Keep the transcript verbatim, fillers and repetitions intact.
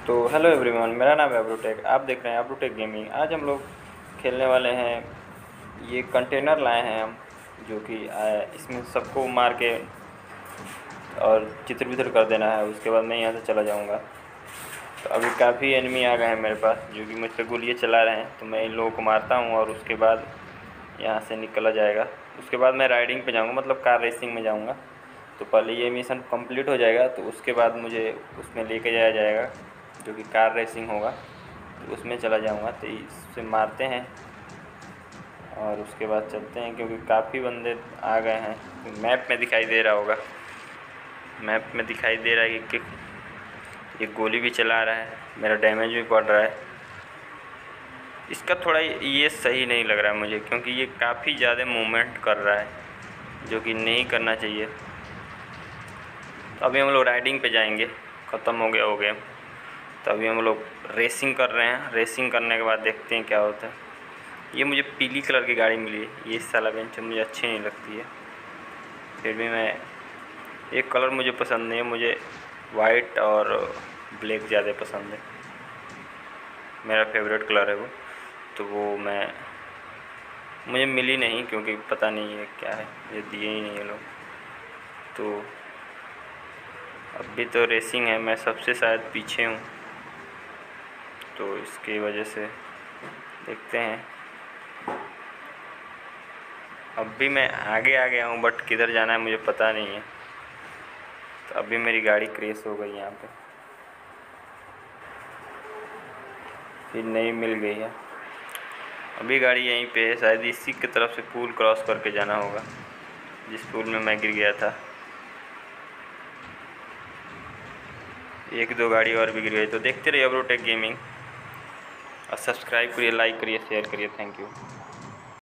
तो hello everyone, मेरा नाम है अब्रूटेक। आप देख रहे हैं अब्रूटेक गेमिंग। आज हम लोग खेलने वाले हैं, ये कंटेनर लाए हैं हम, जो कि आ, इसमें सबको मार के और चित्र वित्र कर देना है। उसके बाद मैं यहाँ से चला जाऊँगा। तो अभी काफ़ी एनिमी आ गए हैं मेरे पास, जो कि मुझ पर गोलियाँ चला रहे हैं। तो मैं इन लोगों को मारता हूँ और उसके बाद यहाँ से निकला जाएगा। उसके बाद मैं राइडिंग पे जाऊँगा, मतलब कार रेसिंग में जाऊँगा। तो पहले ये मिशन कंप्लीट हो जाएगा, तो उसके बाद मुझे उसमें लेके जाया जाएगा, जो कि कार रेसिंग होगा। तो उसमें चला जाऊँगा। तो इससे मारते हैं और उसके बाद चलते हैं, क्योंकि काफ़ी बंदे आ गए हैं। मैप में दिखाई दे रहा होगा, मैप में दिखाई दे रहा है कि, कि ये गोली भी चला रहा है, मेरा डैमेज भी पड़ रहा है। इसका थोड़ा ये सही नहीं लग रहा है मुझे, क्योंकि ये काफ़ी ज़्यादा मूवमेंट कर रहा है, जो कि नहीं करना चाहिए। तो अभी हम लोग राइडिंग पे जाएंगे। ख़त्म हो गया हो गया तो अभी हम लोग रेसिंग कर रहे हैं। रेसिंग करने के बाद देखते हैं क्या होता है। ये मुझे पीली कलर की गाड़ी मिली है। ये साला बेंच मुझे अच्छी नहीं लगती है, फिर भी मैं, एक कलर मुझे पसंद नहीं है। मुझे वाइट और ब्लैक ज़्यादा पसंद है, मेरा फेवरेट कलर है वो। तो वो मैं मुझे मिली नहीं, क्योंकि पता नहीं है क्या है, ये दिए ही नहीं है लोग। तो अभी तो रेसिंग है, मैं सबसे शायद पीछे हूँ, तो इसकी वजह से देखते हैं। अब भी मैं आगे आ गया हूँ, बट किधर जाना है मुझे पता नहीं है। तो अभी मेरी गाड़ी क्रैश हो गई यहाँ पे, फिर नहीं मिल गई है। अभी गाड़ी यहीं पे है, शायद इसी की तरफ से पुल क्रॉस करके जाना होगा, जिस पुल में मैं गिर गया था। एक दो गाड़ी और भी गिर गई। तो देखते रहिए अब्रूटेक गेमिंग, और सब्सक्राइब करिए, लाइक करिए, शेयर करिए। Thank you.